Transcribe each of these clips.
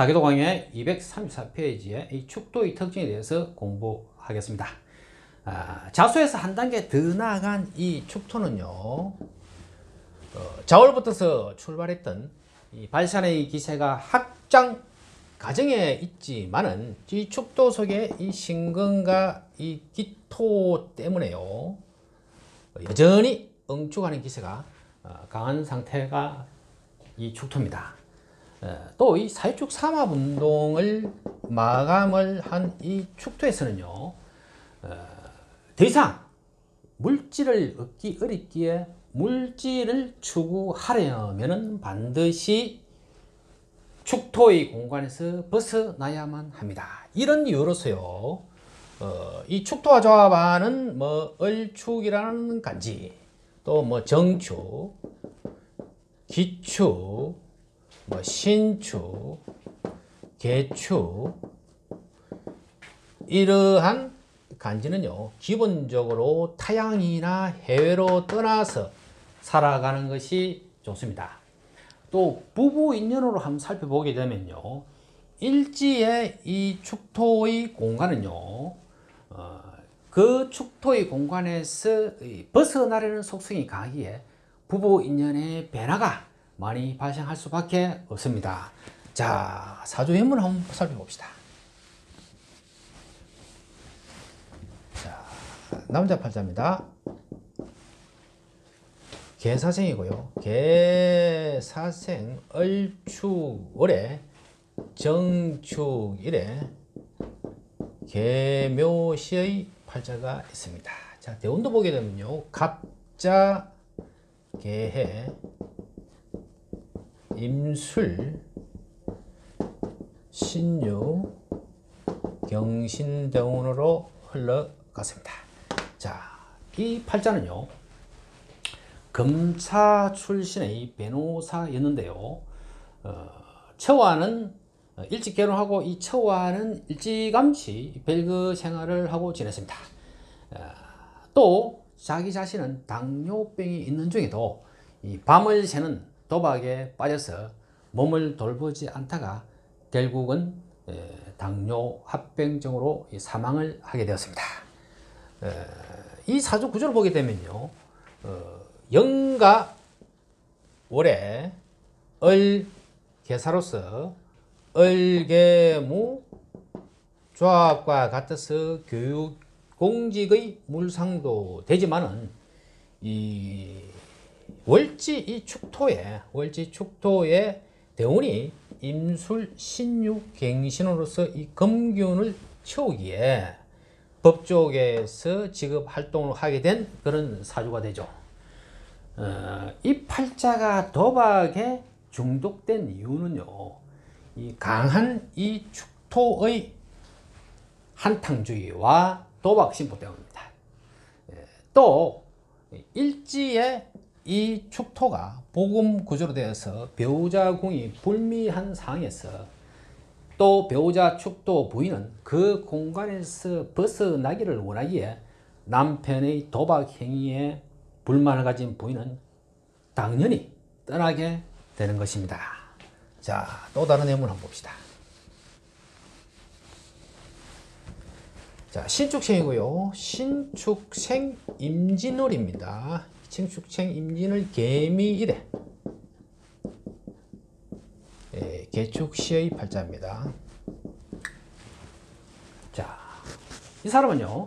사계도 강의 234페이지의 이 축도의 특징에 대해서 공부하겠습니다. 자수에서 한 단계 더 나아간 이 축토는요, 자월부터서 출발했던 이 발산의 기세가 확장 과정에 있지만은 이 축도 속에 이 신근과 이 기토 때문에요, 여전히 응축하는 기세가 강한 상태가 이 축토입니다. 또 이 사유축 삼합운동을 마감을 한 이 축토에서는요, 더 이상 물질을 얻기 어렵기에 물질을 추구하려면 반드시 축토의 공간에서 벗어나야만 합니다. 이런 이유로서요, 이 축토와 조합하는 뭐 을축이라는 간지, 또 뭐 정축, 기축, 뭐 신축, 개축, 이러한 간지는요, 기본적으로 타향이나 해외로 떠나서 살아가는 것이 좋습니다. 또 부부 인연으로 한번 살펴보게 되면요, 일지의 이 축토의 공간은요, 그 축토의 공간에서 벗어나려는 속성이 강하기에 부부 인연의 변화가 많이 발생할 수밖에 없습니다. 자, 사주인물 한번 살펴봅시다. 자, 남자 팔자입니다. 개사생이고요. 개사생 을축월에 정축일에 개묘시의 팔자가 있습니다. 자, 대운도 보게 되면요, 갑자, 개해, 임술, 신유, 경신대운으로 흘러갔습니다. 자, 이 팔자는요, 검사 출신의 변호사였는데요, 처와는 일찍 결혼하고 이 처와는 일찌감치 별거 생활을 하고 지냈습니다. 또 자기 자신은 당뇨병이 있는 중에도 이 밤을 새는 도박에 빠져서 몸을 돌보지 않다가 결국은 당뇨 합병증으로 사망을 하게 되었습니다. 이 사주 구조를 보게 되면요, 영가 월에 을 개사로서 을개무 조합과 같아서 교육 공직의 물상도 되지만은 이 월지 축토에 대운이 임술 신유 갱신으로서 이 금균을 채우기에 법조계에서 직업 활동을 하게 된 그런 사주가 되죠. 이 팔자가 도박에 중독된 이유는요, 이 강한 이 축토의 한탕주의와 도박 심보 때문입니다. 또 일지에 이 축토가 복음 구조로 되어서 배우자 궁이 불미한 상황에서 또 배우자 축토 부인은 그 공간에서 벗어나기를 원하기에 남편의 도박 행위에 불만을 가진 부인은 당연히 떠나게 되는 것입니다. 자, 또 다른 내용을 한번 봅시다. 자, 신축생이고요. 신축생 임진월입니다. 신축생 임진월 개미일에 개축시의 팔자입니다. 자, 이 사람은요,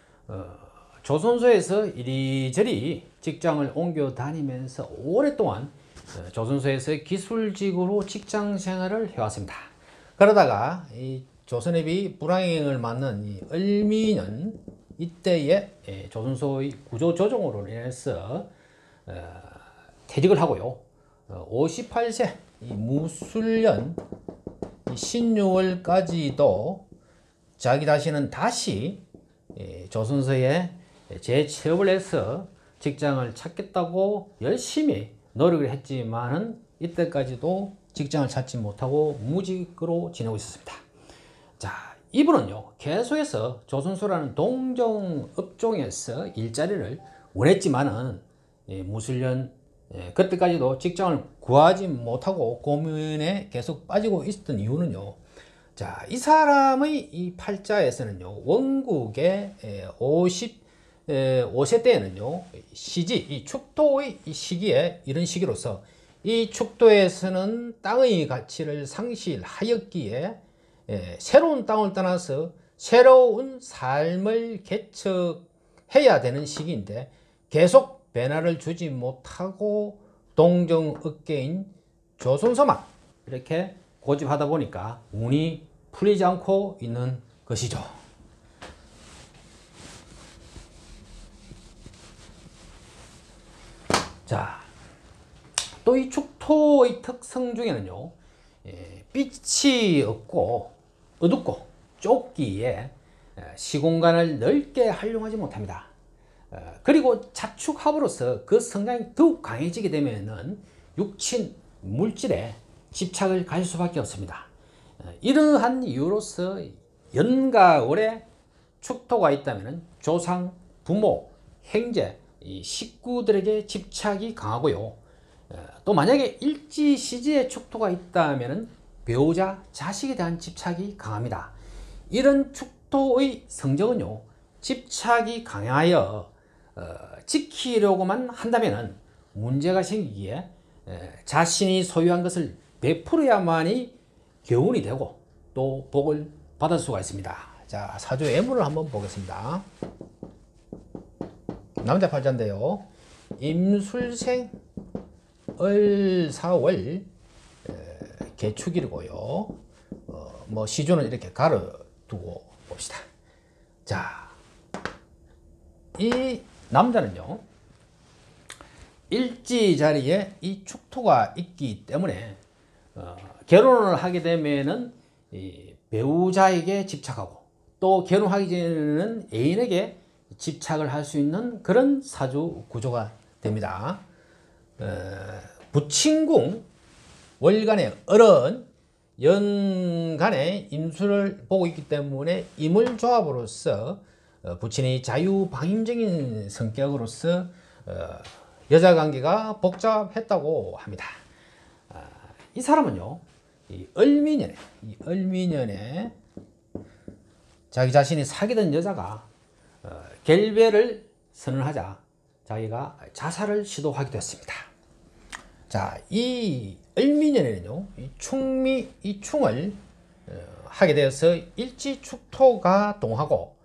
조선소에서 이리저리 직장을 옮겨 다니면서 오랫동안 조선소에서 기술직으로 직장 생활을 해왔습니다. 그러다가 이 조선업이 불황을 맞는 이 을미년 이때에 조선소의 구조 조정으로 인해서 퇴직을 하고요, 58세 이 무술년 신유월까지도 자기 자신은 다시 조선소에 재취업을 해서 직장을 찾겠다고 열심히 노력을 했지만은 이때까지도 직장을 찾지 못하고 무직으로 지내고 있었습니다. 자, 이분은요, 계속해서 조선소라는 동종 업종에서 일자리를 원했지만은 무술년 그때까지도 직장을 구하지 못하고 고민에 계속 빠지고 있었던 이유는요. 자, 이 사람의 이 팔자에서는요, 원국의 55세 때에는요, 시지, 이 축토의 이 시기에 이런 시기로서 이 축토에서는 땅의 가치를 상실하였기에 새로운 땅을 떠나서 새로운 삶을 개척해야 되는 시기인데 계속 변화를 주지 못하고 동정업계인 조선소만 이렇게 고집하다 보니까 운이 풀리지 않고 있는 것이죠. 자, 또 이 축토의 특성 중에는요, 빛이 없고 어둡고 좁기에 시공간을 넓게 활용하지 못합니다. 그리고 자축합으로서 그 성향이 더욱 강해지게 되면은 육친 물질에 집착을 가질 수밖에 없습니다. 이러한 이유로서 연가월에 축토가 있다면 조상, 부모, 형제, 식구들에게 집착이 강하고요. 또 만약에 일지시지에 축토가 있다면 배우자, 자식에 대한 집착이 강합니다. 이런 축토의 성적은요, 집착이 강하여 지키려고만 한다면 문제가 생기기에 자신이 소유한 것을 베풀어야만이 교훈이 되고 또 복을 받을 수가 있습니다. 자, 사주 애물을 한번 보겠습니다. 남자 팔자인데요, 임술생 을사월 개축일이고요. 뭐 시주는 이렇게 가려두고 봅시다. 자, 이 남자는요, 일지 자리에 이 축토가 있기 때문에 결혼을 하게 되면은 이 배우자에게 집착하고 또 결혼하기 전에는 애인에게 집착을 할 수 있는 그런 사주 구조가 됩니다. 부친궁 월간의 을은 연간의 임수를 보고 있기 때문에 임을조합으로서 부친이 자유방임적인 성격으로서 여자관계가 복잡했다고 합니다. 이 사람은요, 이 을미년에 자기 자신이 사귀던 여자가 결별을 선언하자 자기가 자살을 시도하기도 했습니다. 자, 이 을미년에는요, 이 충을 하게 되어서 일지축토가 동하고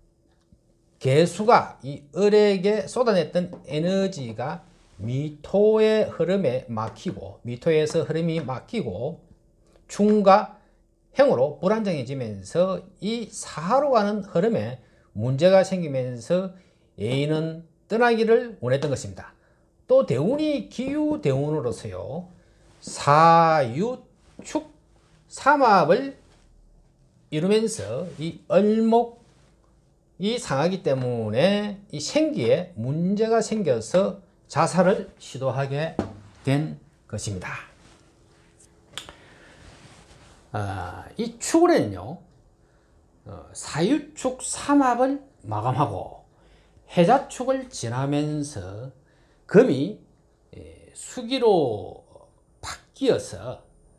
개수가 이 을에게 쏟아냈던 에너지가 미토의 흐름에 막히고 미토에서 흐름이 막히고 충과 행으로 불안정해지면서 이 사하로 가는 흐름에 문제가 생기면서 애인은 떠나기를 원했던 것입니다. 또 대운이 기유대운으로서요, 사유축 삼합을 이루면서 이 을목이 상하기 때문에 이 생기에 문제가 생겨서 자살을 시도하게 된 것입니다. 이 축월에는요, 사유축 삼합을 마감하고 해자축을 지나면서 금이 수기로 바뀌어서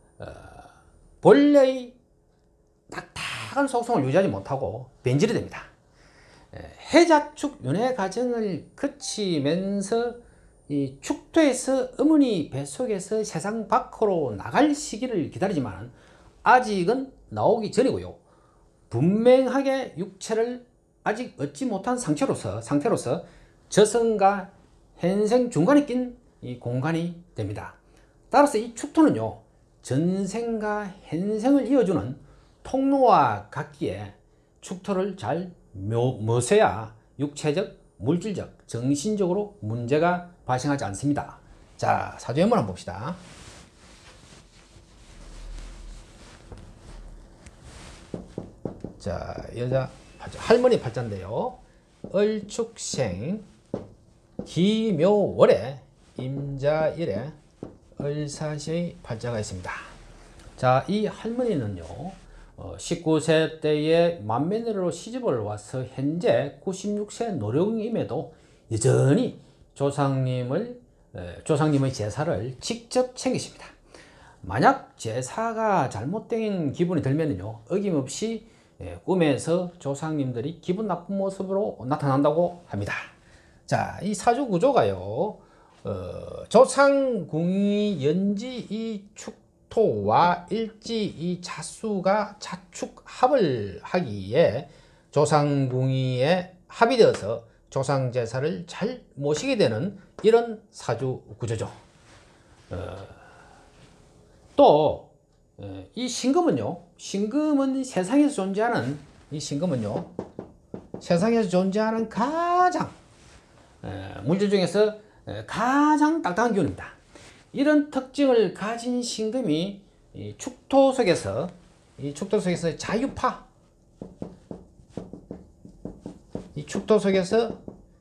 본래의 딱딱한 속성을 유지하지 못하고 변질이 됩니다. 해자축 윤회 과정을 거치면서 이 축토에서 어머니 뱃속에서 세상 밖으로 나갈 시기를 기다리지만 아직은 나오기 전이고요. 분명하게 육체를 아직 얻지 못한 상태로서 저승과 현생 중간에 낀 이 공간이 됩니다. 따라서 이 축토는요, 전생과 현생을 이어주는 통로와 같기에 축토를 잘 모셔야 육체적, 물질적, 정신적으로 문제가 발생하지 않습니다. 자, 사주연문 한번 봅시다. 자, 여자 팔자, 할머니 팔자인데요, 을축생 기묘월에 임자일에 을사시의 팔자가 있습니다. 자, 이 할머니는요, 19세 때에 만면으로 시집을 와서 현재 96세 노령임에도 여전히 조상님을 조상님의 제사를 직접 챙기십니다. 만약 제사가 잘못된 기분이 들면요, 어김없이 꿈에서 조상님들이 기분 나쁜 모습으로 나타난다고 합니다. 자, 이 사주 구조가요, 조상궁이 연지 이 축토와 일지 이 자수가 자축합을 하기에 조상궁이에 합이 되어서 조상제사를 잘 모시게 되는 이런 사주 구조죠. 또 이 신금은 세상에서 존재하는 세상에서 존재하는 가장 물질 중에서 가장 딱딱한 기운입니다. 이런 특징을 가진 신금이 이 축토 속에서 자유파, 이 축토 속에서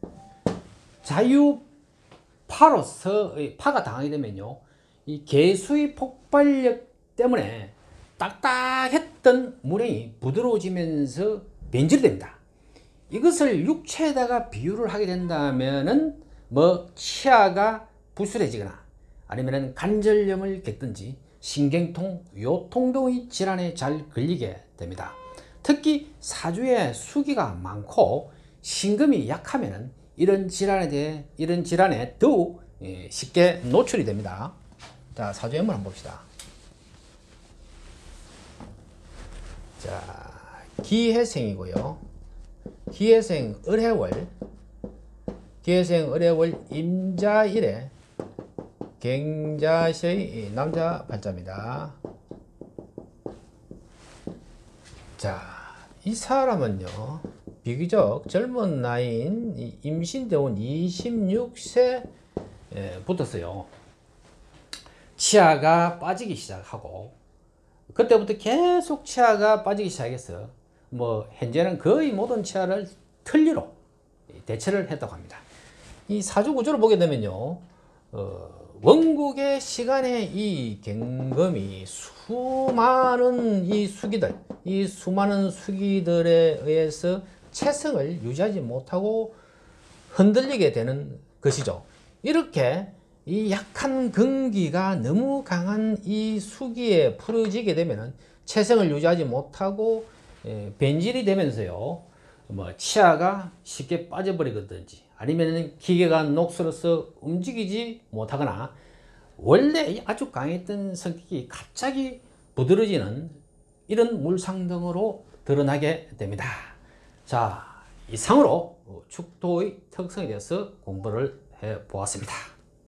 자유파로서 파가 당하게 되면요, 이 개수의 폭발력 때문에 딱딱했던 물이 부드러워지면서 변질이 됩니다. 이것을 육체에다가 비유를 하게 된다면은 치아가 부스러지거나 아니면은 관절염을 겪든지 신경통, 요통 등의 질환에 잘 걸리게 됩니다. 특히 사주에 수기가 많고 신금이 약하면은 이런 질환에 더욱 쉽게 노출이 됩니다. 자, 사주연문 한번 봅시다. 자, 기해생이고요. 기해생 을해월 임자일에 경자시의 남자 팔자입니다. 자, 이 사람은요, 비교적 젊은 나이인 임신대원 26세 붙었어요. 치아가 빠지기 시작하고 그때부터 계속 치아가 빠지기 시작했어. 현재는 거의 모든 치아를 틀니로 대체를 했다고 합니다. 이 사주 구조를 보게 되면요, 원국의 시간에 이 경금이 수많은 수기들에 의해서 체성을 유지하지 못하고 흔들리게 되는 것이죠. 이렇게 이 약한 근기가 너무 강한 이 수기에 풀어지게 되면 체성을 유지하지 못하고 변질이 되면서요, 치아가 쉽게 빠져버리든지 아니면 기계가 녹슬어서 움직이지 못하거나 원래 아주 강했던 성격이 갑자기 부드러지는 이런 물상 등으로 드러나게 됩니다. 자, 이상으로 축토의 특성에 대해서 공부를 해 보았습니다.